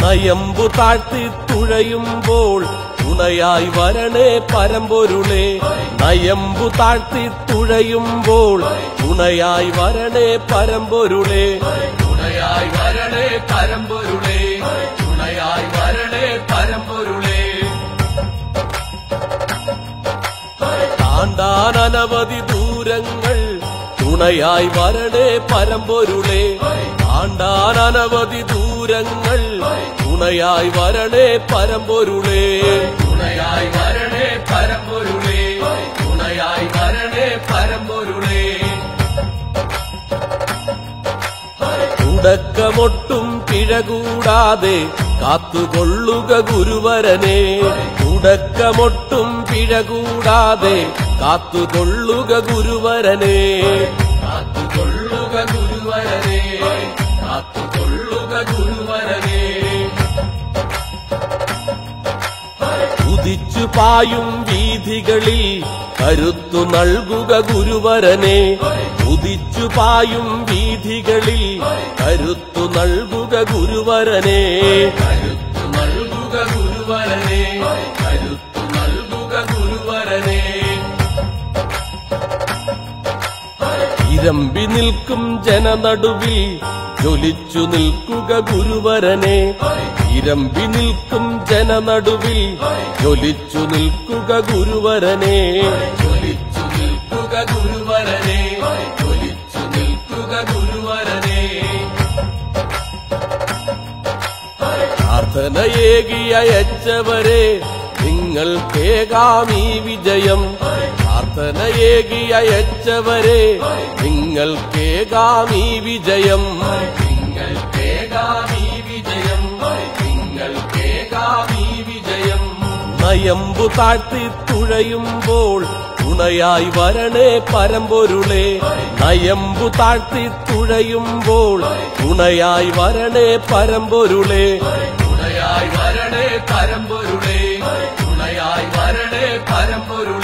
നയമ്പു താഴ്ത്തി തുഴയുമ്പോൾ തുണയായി വരണേ പരമ്പൊരുളേ നയമ്പു താഴ്ത്തി തുഴയുമ്പോൾ തുണയായി വരണേ പരമ്പൊരുളേ തുണയായി വരണേ പരമ്പൊരുളേ തുണയായി വരണേ പരമ്പൊരുളേ താണ്ടാൻ അനവധി ദൂരങ്ങൾ തുണയായി വരണേ പരമ്പൊരുളേ താണ്ടാൻ അനവധി ദൂരങ്ങൾ തുണയായി വരണേ പരമ്പൊരുളേ തുണയായി വരണേ പരമ്പൊരുളേ തുണയായി വരണേ പരമ്പൊരുളേ തുടക്കമൊട്ടും പിഴകൂടാതെ കാത്തുകൊള്ളുക ഗുരുവരനെ തുടക്കമൊട്ടും പിഴകൂടാതെ കാത്തുകൊള്ളുക ഗുരുവരനെ കാത്തുകൊള്ളുക ഗുരുവരനെ കാത്തുകൊള്ളുക ഗുരുവരനെ ഉദിച്ചു പായും വീഥികളിൽ കരുത്തു നൽകുക ഗുരുവരനെ ഉദിച്ചു പായും വീഥികളിൽ കരുത്തു നൽകുക ഗുരുവരനെ കരുത്തു നൽകുക ഗുരുവരനെ കരുത്തു നൽകുക ഗുരുവരനെ ഇരമ്പി നിൽക്കും ജനനടുവിൽ ജ്വലിച്ചു നിൽക്കുക ഗുരുവരനെ ഇരമ്പി നിൽക്കും ജനനടുവിൽ ജ്വലിച്ചു നിൽക്കുക ഗുരുവരനെ ജ്വലിച്ചു നിൽക്കുക ഗുരുവരനെ ജ്വലിച്ചു നിൽക്കുക ഗുരുവരനെ പ്രാർത്ഥനയേകി അയച്ചവരെ നിങ്ങൾക്കേകാം ഈ വിജയം പ്രാർത്ഥനയേകി അയച്ചവരെ നിങ്ങൾക്കേകാം ഈ വിജയം നിങ്ങൾക്കേകാം ഈ വിജയം നിങ്ങൾക്കേകാം ഈ വിജയം നയമ്പു താഴ്ത്തി തുഴയുമ്പോൾ തുണയായി വരണേ പരമ്പൊരുളേ നയമ്പു താഴ്ത്തി തുഴയുമ്പോൾ തുണയായി വരണേ പരമ്പൊരുളേ തുണയായി വരണേ പരമ്പൊരുളേ തുണയായി വരണേ പരമ്പൊരുളേ